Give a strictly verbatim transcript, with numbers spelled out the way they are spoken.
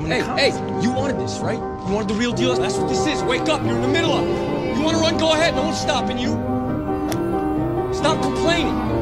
Hey, hey, you wanted this, right? You wanted the real deal? That's what this is. Wake up, you're in the middle of it. You want to run, go ahead. No one's stopping you. Stop complaining.